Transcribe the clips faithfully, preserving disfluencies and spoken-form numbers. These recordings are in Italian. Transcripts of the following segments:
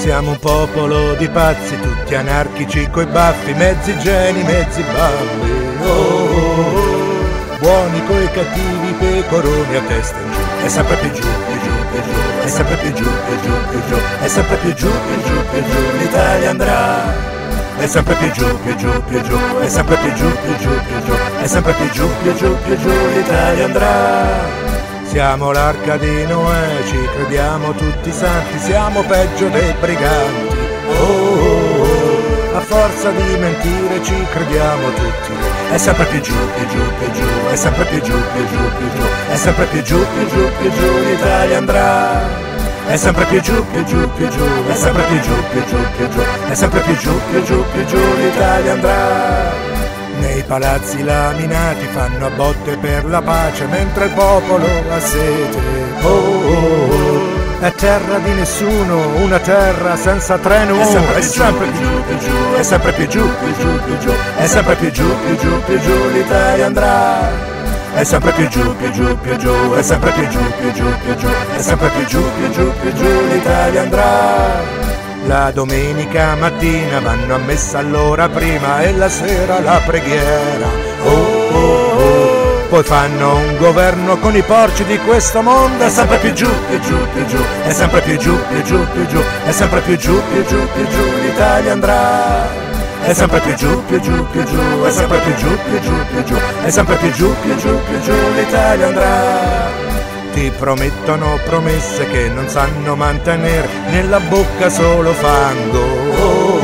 Siamo un popolo di pazzi, tutti anarchici coi baffi, mezzi geni, mezzi balli. Oh, oh, oh. Buoni coi cattivi, pecoroni a testa in giù. È sempre più giù, più giù, più giù. È sempre più giù, più giù, più giù. È sempre più giù, più giù, più giù. L'Italia andrà. È sempre più giù, più giù, più giù. È sempre più giù, più giù, più giù. È sempre più giù, più giù, più giù. L'Italia andrà. Siamo l'arca di Noè, ci crediamo tutti santi, siamo peggio dei briganti. Oh, oh, oh, a forza di mentire ci crediamo tutti. È sempre più giù, più giù, più giù, è sempre più giù, più giù, più giù, è sempre più giù, più giù, più giù, l'Italia andrà. È sempre più giù, più giù, più giù, è sempre più giù, più giù, più giù, è sempre più giù, più giù, più giù, l'Italia andrà. Nei palazzi laminati fanno a botte per la pace mentre il popolo ha sete. Oh, oh, oh. È terra di nessuno, una terra senza treno. È sempre, è sempre più giù, più giù, è sempre più giù, più giù, più giù, è sempre più giù, più giù, più giù, l'Italia andrà. È sempre più giù, più giù, più giù, è sempre più giù, più giù, più giù, è sempre più giù, più giù, più giù, l'Italia andrà. La domenica mattina vanno a messa all'ora prima e la sera la preghiera. Oh, oh, oh. Poi fanno un governo con i porci di questo mondo. È sempre più giù, più giù, più giù, è sempre più giù, più giù, più giù, è sempre più giù, più giù, più giù, l'Italia andrà. È sempre più giù, più giù, più giù, è sempre più giù, più giù, più giù, è sempre più giù, più giù, più giù, l'Italia andrà. Ti promettono promesse che non sanno mantenere, nella bocca solo fango. Oh, oh,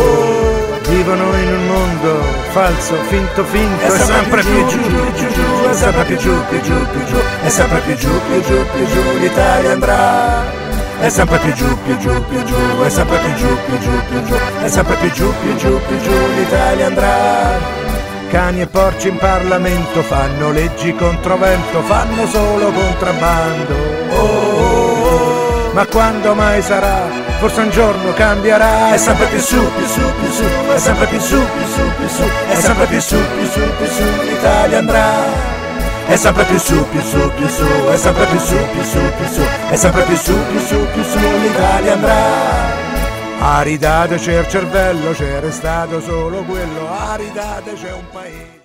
oh. Vivono in un mondo falso, finto, finto, è sempre, è sempre più giù, più giù, giù, è sempre più giù, più giù, più giù, è sempre più giù, più giù, più giù, l'Italia andrà. È sempre più giù, più giù, più giù, è sempre più giù, più giù, più giù, è sempre più giù, più giù, più giù, l'Italia andrà. Cani e porci in Parlamento fanno leggi contro vento, fanno solo contrabbando. Oh, oh, oh. Ma quando mai sarà? Forse un giorno cambierà. È sempre più su, più su, più su, è sempre più su, più su, più su, è sempre più su, più su, più su, l'Italia andrà. È sempre più su, più su, più su, è sempre più su, più su, più su, è sempre più su, più su, più su, l'Italia andrà. Aridateci il cervello, c'è restato solo quello, aridateci un paese.